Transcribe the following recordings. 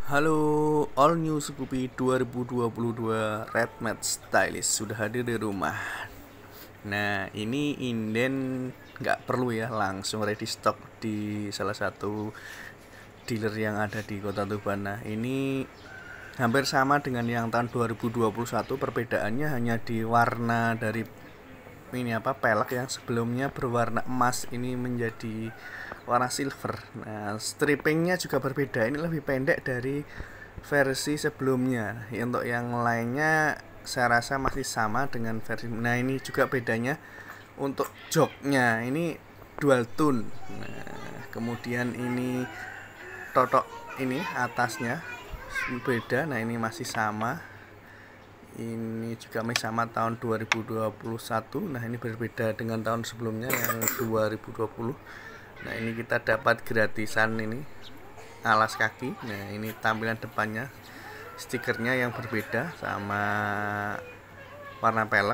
Halo, all new Scoopy 2022 Red Mat Stylist sudah hadir di rumah. Nah, ini inden nggak perlu ya, langsung ready stock di salah satu dealer yang ada di Kota Tuban. Nah, ini hampir sama dengan yang tahun 2021, perbedaannya hanya di warna dari pelek yang sebelumnya berwarna emas ini menjadi warna silver. Nah, strippingnya juga berbeda, ini lebih pendek dari versi sebelumnya. Untuk yang lainnya saya rasa masih sama dengan versi. Nah, ini juga bedanya untuk joknya, ini dual tone. Nah, kemudian ini totok ini atasnya beda. Nah, ini masih sama, ini juga masih sama tahun 2021. Nah, ini berbeda dengan tahun sebelumnya yang 2020. Nah, ini kita dapat gratisan ini alas kaki. Nah, ini tampilan depannya, stikernya yang berbeda sama warna pelek.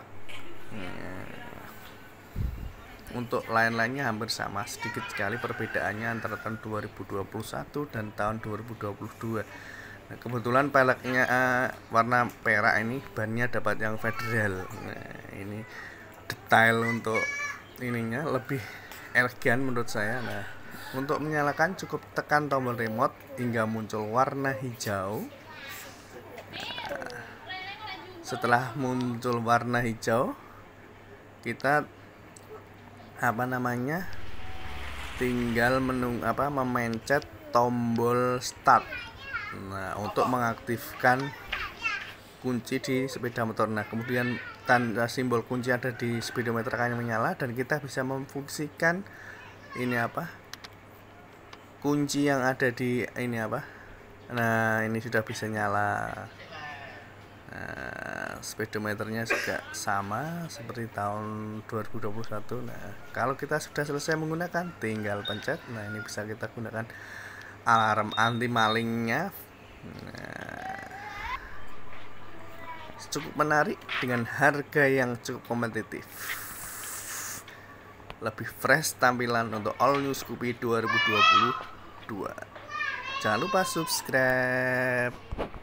Untuk lain-lainnya hampir sama, sedikit sekali perbedaannya antara tahun 2021 dan tahun 2022. Nah, kebetulan peleknya warna perak, ini bannya dapat yang federal. Nah, ini detail untuk ininya lebih elegan menurut saya. Nah, untuk menyalakan cukup tekan tombol remote hingga muncul warna hijau. Nah, setelah muncul warna hijau, kita tinggal memencet tombol start. Nah, untuk mengaktifkan kunci di sepeda motor. Nah, kemudian tanda simbol kunci ada di speedometer akan menyala dan kita bisa memfungsikan kunci yang ada di Nah, ini sudah bisa nyala. Nah, speedometernya juga sama seperti tahun 2021. Nah, kalau kita sudah selesai menggunakan, tinggal pencet. Nah, ini bisa kita gunakan alarm anti malingnya. Nah, cukup menarik dengan harga yang cukup kompetitif. Lebih fresh tampilan untuk all new Scoopy 2022. Jangan lupa subscribe.